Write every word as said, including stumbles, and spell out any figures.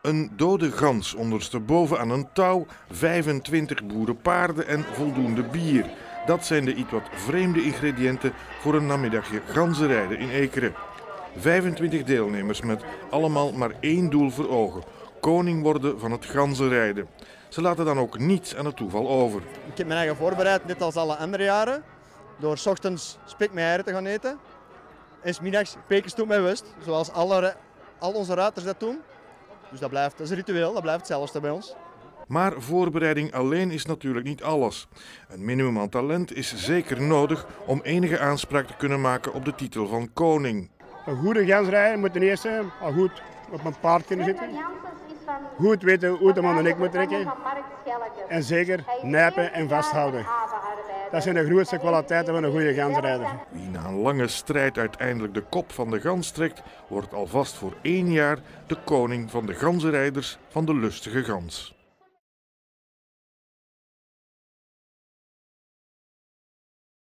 Een dode gans ondersteboven aan een touw, vijfentwintig boerenpaarden en voldoende bier. Dat zijn de iets wat vreemde ingrediënten voor een namiddagje ganzenrijden in Ekeren. vijfentwintig deelnemers met allemaal maar één doel voor ogen: koning worden van het ganzenrijden. Ze laten dan ook niets aan het toeval over. Ik heb mijn eigen voorbereid, net als alle andere jaren. Door 's ochtends spek met eieren te gaan eten. En 's middags pekenstoet met wust, zoals alle, al onze ruiters dat doen. Dus dat, blijft, dat is een ritueel, dat blijft hetzelfde bij ons. Maar voorbereiding alleen is natuurlijk niet alles. Een minimum aan talent is zeker nodig om enige aanspraak te kunnen maken op de titel van koning. Een goede gansrijder moet ten eerste al goed op een paard kunnen zitten. Goed weten hoe de man en ik moet trekken. En zeker nijpen en vasthouden. Dat zijn de grootste kwaliteiten van een goede gansrijder. Wie na een lange strijd uiteindelijk de kop van de gans trekt, wordt alvast voor één jaar de koning van de ganzenrijders van de lustige gans.